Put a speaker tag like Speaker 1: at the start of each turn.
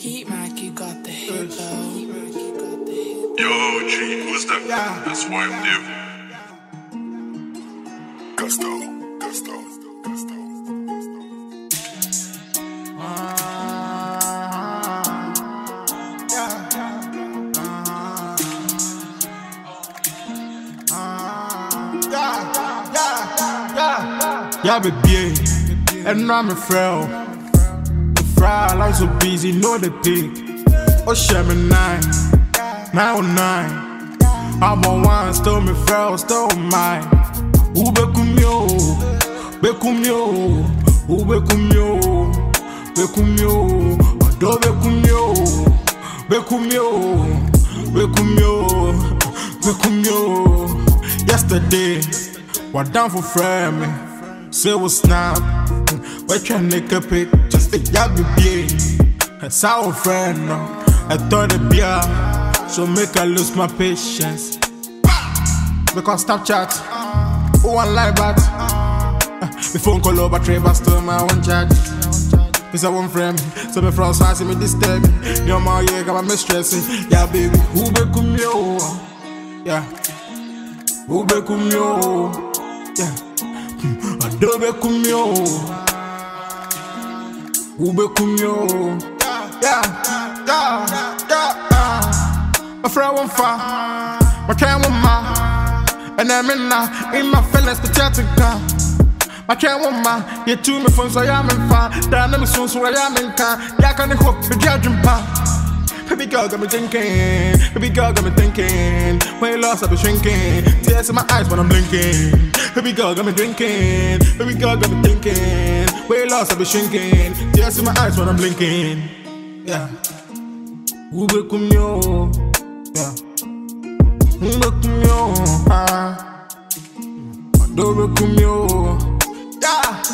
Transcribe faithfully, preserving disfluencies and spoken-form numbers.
Speaker 1: Heat Mac, you got the hit though.
Speaker 2: Yo, G, who's that?
Speaker 3: Yeah.
Speaker 2: That's why I'm new. Gusto, Gusto, Gusto.
Speaker 3: Yeah, baby, and I'm a frail. The frail, I'm so busy, know the thing. Oh, shame me nine, nine oh nine. I'm on one, still me frail, still mine. Ube kumyo, be kumyo, ube kumyo, be kumyo, ado be kumyo, be kumyo, be kumyo, be kumyo. Yesterday, what down for friend me. Say what's snap, we tryna make a pic, just a yabby beer. That's our friend, no. I thought it be a, so make I lose my patience. Because Snapchat, oh one lie back. The phone call over Trevor, still my one chat. It's a one friend, so my friends fancy me disturb me. Your mom, yeah, got my stressing. Yeah, baby, who be kumyo? Yeah, who be kumyo? Yeah. Adobe kumyo, ube kumyo, yeah, yeah, yeah. My friend won't fall, my train won't ma, and I'm in now in my feelings to chat again. My train won't ma, you two me phone so I'm in far. Down in my soul so I'm in car. Yeah, can you hope the judging pa? Baby girl got me thinking, baby girl got me thinking. When you lost I be shrinking, tears in my eyes when I'm blinking. Baby girl got me drinking, baby girl got me thinking. When you lost I be shrinking, tears in my eyes when I'm blinking. Yeah, ube kumyo, yeah, ube kumyo, ah, adobe kumyo, yeah.